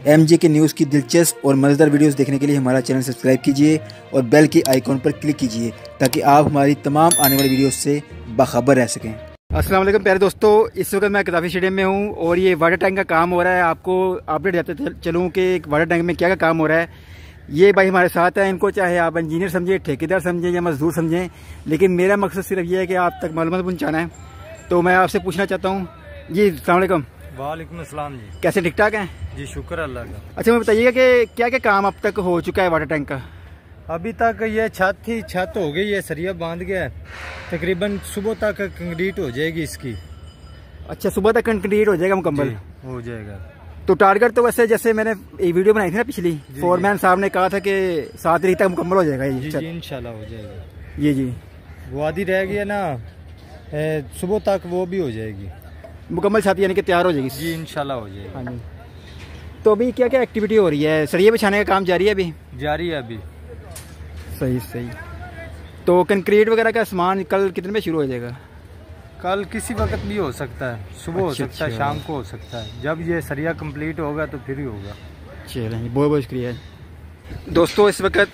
MJ के news की दिलचस्प और मज़ेदार वीडियोस देखने के लिए हमारा चैनल सब्सक्राइब कीजिए और बेल के आइकॉन पर क्लिक कीजिए ताकि आप हमारी तमाम आने वाली वीडियोस से बाखबर रह सकें। अस्सलाम वालेकुम प्यारे दोस्तों, इस वक्त मैं गद्दाफी स्टेडियम में हूँ और ये वाटर टैंक का काम हो रहा है। आपको अपडेट देते चलूँ कि वाटर टैंक में क्या क्या काम हो रहा है। ये भाई हमारे साथ हैं, इनको चाहे आप इंजीनियर समझें, ठेकेदार समझें या मजदूर समझें, लेकिन मेरा मकसद सिर्फ ये है कि आप तक मालूमात पहुँचाना है। तो मैं आपसे पूछना चाहता हूँ जी, अस्सलाम वालेकुम। वालेकुम अस्सलाम जी। कैसे, ठीक ठाक हैं जी? शुक्र अल्लाह का। अच्छा, मैं बताइएगा कि क्या क्या काम अब तक हो चुका है वाटर टैंक का? अभी तक ये छत हो गई है, सरिया बांध गया है, तकरीबन सुबह तक कंक्रीट हो जाएगी इसकी। अच्छा, सुबह तक कंक्रीट हो जाएगा मुकम्मल? हो जाएगा। तो टारगेट तो वैसे जैसे मैंने एक वीडियो बनाई थी ना पिछली, फोरमैन साहब ने कहा था कि 7 तारीख तक मुकम्मल हो जाएगा ये। जी इंशाल्लाह हो जाएगा। ये जी, वो आधी रह गई है ना, सुबह तक वो भी हो जाएगी मुकम्मल छत, यानी कि तैयार हो जाएगी। जी इंशाल्लाह हो जाएगी। हाँ जी। तो अभी क्या क्या एक्टिविटी हो रही है? सरिया बिछाने का काम जारी है अभी? जारी है अभी। सही। तो कंक्रीट वगैरह का सामान कल कितने में शुरू हो जाएगा? कल किसी वक्त भी हो सकता है, सुबह हो सकता है, शाम को हो सकता है। जब ये सरिया कंप्लीट होगा तो फिर ही होगा। चलिए, बहुत बहुत शुक्रिया दोस्तों। इस वक्त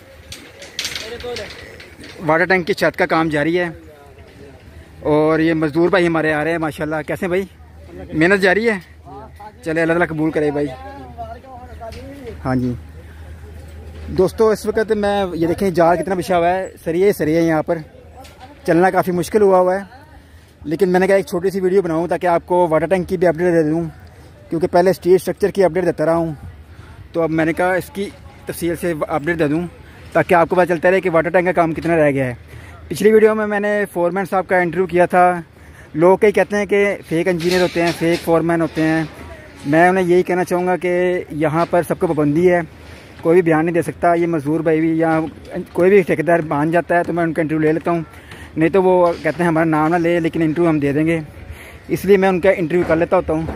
वाटर टैंक की छत का काम जारी है और ये मजदूर भाई हमारे आ रहे हैं माशाल्लाह। कैसे भाई, मेहनत जारी है? चले, अल्लाह ताला कबूल करे भाई। हाँ जी दोस्तों, इस वक्त मैं ये देखें जाल कितना बिछा हुआ है, सरिया यहाँ पर चलना काफ़ी मुश्किल हुआ है, लेकिन मैंने कहा एक छोटी सी वीडियो बनाऊँ ताकि आपको वाटर टैंक की भी अपडेट दे दूँ, क्योंकि पहले स्टेज स्ट्रक्चर की अपडेट देता रहा हूँ। तो अब मैंने कहा इसकी तफसील से अपडेट दे दूँ ताकि आपको पता चलता रहे कि वाटर टैंक का काम कितना रह गया है। पिछली वीडियो में मैंने फोरमैन साहब का इंटरव्यू किया था। लोग कई कहते हैं कि फ़ेक इंजीनियर होते हैं, फ़ेक फोरमैन होते हैं। मैं उन्हें यही कहना चाहूँगा कि यहाँ पर सबको पाबंदी है, कोई भी बयान नहीं दे सकता। ये मजदूर भाई भी या कोई भी ठेकेदार मान जाता है तो मैं उनका इंटरव्यू ले लेता हूँ, नहीं तो वो कहते हैं हमारा नाम ना ले, लेकिन इंटरव्यू हम दे देंगे, इसलिए मैं उनका इंटरव्यू कर लेता होता हूँ।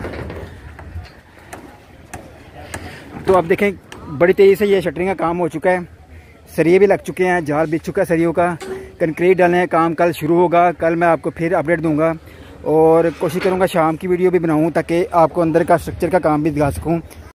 तो अब देखें बड़ी तेज़ी से ये शटरिंग का काम हो चुका है, सरिये भी लग चुके हैं, जाल बिछ चुका है सरियों का, कंक्रीट डालने का काम कल शुरू होगा। कल मैं आपको फिर अपडेट दूंगा और कोशिश करूंगा शाम की वीडियो भी बनाऊं ताकि आपको अंदर का स्ट्रक्चर का काम भी दिखा सकूं।